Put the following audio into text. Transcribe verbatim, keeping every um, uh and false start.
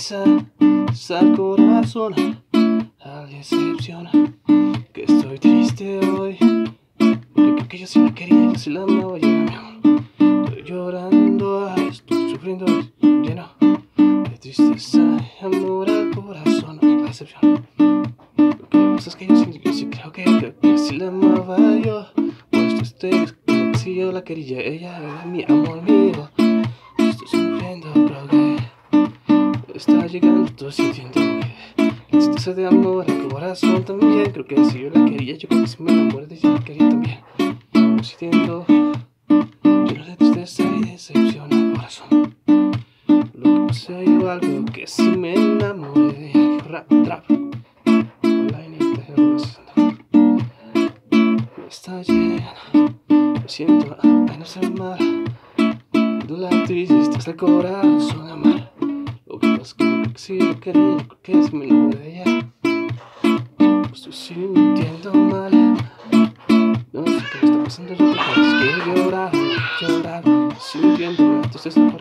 tristeza al corazón, a la decepción, que estoy triste hoy, porque creo que yo sí la quería, yo sí la amaba, yo mi amor. Estoy llorando, ay, estoy sufriendo, lleno de tristeza y amor al corazón, a la decepción. Lo que pasa es que yo sí, yo sí creo que, creo que sí la amaba yo, pues estoy, creo que sí yo la quería, ella era mi amor mío. Estoy sufriendo, creo que está llegando, estoy sintiendo que la tristeza de amor al corazón también. Creo que si yo la quería, yo creo que si me enamoré de ella la quería también. Estoy sintiendo lleno de tristeza y decepción al corazón. Lo que pasa yo algo que si me enamoré de ella. Rap, trap. Online y te me está llegando. Lo siento, ay no sé mal. La tristeza al corazón amar. Lo que pasa es que yo creo que si lo quería, yo creo que si me enamoré de ella. Estoy sintiendo mal. No sé qué me está pasando, yo creo que quiero llorar, llorar, sintiendo la tristeza al